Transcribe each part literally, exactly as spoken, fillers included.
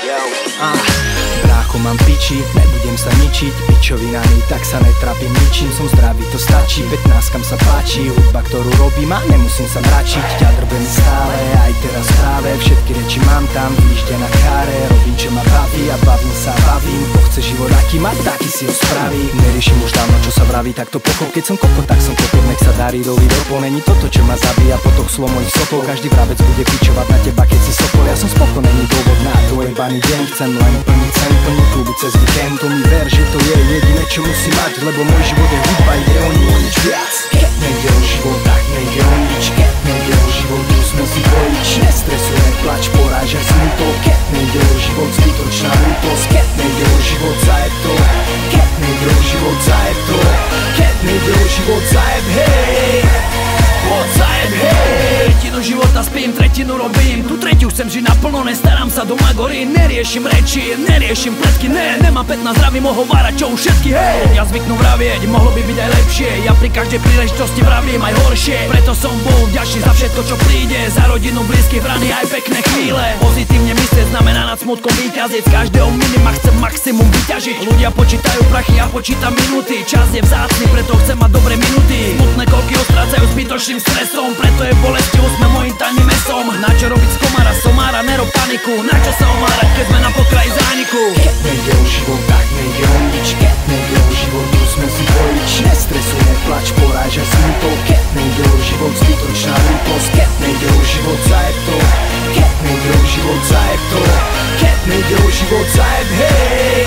Ah, brácho, mám piči, nebudem sa ničiť pičovinami, tak sa netrapím ničím. Som zdravý, to stačí, pätnástkam sa páči hudba, ktorú robím a nemusím sa mračiť. Ťa drbem stále, aj teraz práve všetky reči mám tam, výžde na cháre. Robím, čo ma baví a bavím sa, bavím. Kto chce život aký má, taký si ho spraví. Neriešim už dávno, čo sa vraví, tak to pochop. Keď som kokot, tak som kokot, nech sa darí do výrobov. Není toto, čo ma zabíja, potok slov mojich sokov. Každý vrabec bude pičovať na teba, keď si sokol. Ja som spokojný, není dôvod na tvoj baný deň. Chcem len plniť sen, plniť kluby cez víkend. To mi ver, že to je jediné, čo musí mať, lebo môj život je hudba, ide o nič viac. Keď nejde o život, tak nejde o nič. Keď nejde o život, musíme si dvojiť. Nestresuj, neplač, porážaj si mi to. Keď nejde o život, zbytočná ľútosť. Keď nejde o život, zajeb to. Keď nejde o život, zajeb to. Keď nejde o život, zajeb, hej. Poď zajeb, hej. Tretinu života spím, tretinu robím. Tu tretiu chcem žiť naplno, nestarám sa doma gorí. Neriešim reči, neriešim pletky, ne. Nemám pätnásť zdraví, mohol várať čo už všetky, hej. Ja zvyknú vravieť, mohlo by byť aj lepšie. Ja pri každej príležitosti vravím aj horšie. Preto som bol vďačný za všetko, čo príde. Za rodinu, blízkych, vrany, aj pekné chvíle. Pozitívne myslieť znamená nad smutkom vyťaziť. Z každého minima chcem maximum vyťažiť. Ľudia počítajú prachy, ja počítam minúty. Čas je vzácny, preto chcem mať dobré minuty. Smutné koľky ostrácajú zbytočným stresom. Preto je bolestivosť sme mojím tajným mesom. Na čo robiť z komára somára, nerob paniku. Na čo sa omárať, keď sme na pokraji zániku. Keď nejde o život, tak nejde o nič. Keď nejde o život, musíme si dvojiť. Nestresuj, neplač, porážaj si mi to. Keď nejde o život, zbytočná ľútosť. Keď nejde o život, zajeb to. Keď nejde o život, zajeb to. Keď nejde o život, zajeb, hej.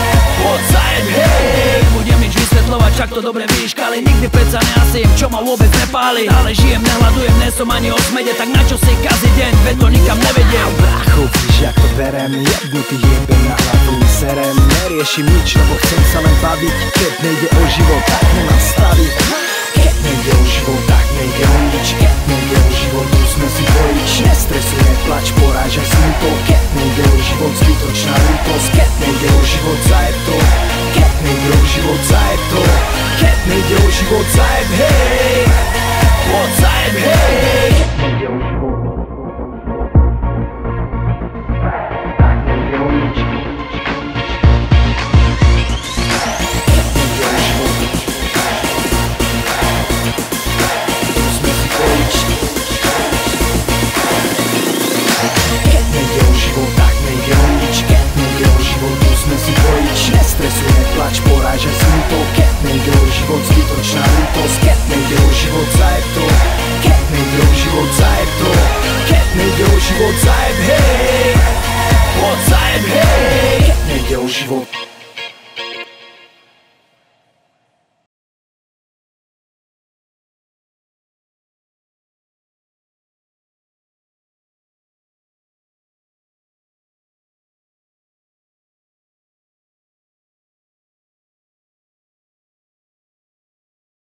Poď zajeb, hej. Budem nič vysvetľovať, čak to dobre víš, ale nikdy predsa neasím, čo ma vôbec nepáli. Ale žijem, nehľadujem, nesom ani o smede, tak na čo si kazí deň, veď to nikam nevedie. Brácho, víš, jak to berem, jebnutý jebem na hlavu serem. Neriešim nič, lebo chcem sa len baviť. Keď nejde o život, tak nemám staviť. Keď nejde o život, tak nejde o nič. Keď nejde o život, musíme si dvojiť. Nestresuj, neplač, porážaj si mi to. Keď nejde o život, zbytočná ľútosť. Keď nejde o život, zajeb to. Keď nejde o život, zajeb to. Keď nejde o život, zajeb, hej. Poď zajeb, hej. Keď nejde o život, tak nejde o nič. Nestresuj, neplač, porážaj si mi to. Keď nejde o život, zbytočná ľútosť. Keď nejde o život, zajeb to. Keď nejde o život, zajeb to. Keď nejde o život, zajeb, hej. Poď zajeb, hej. Keď nejde o život,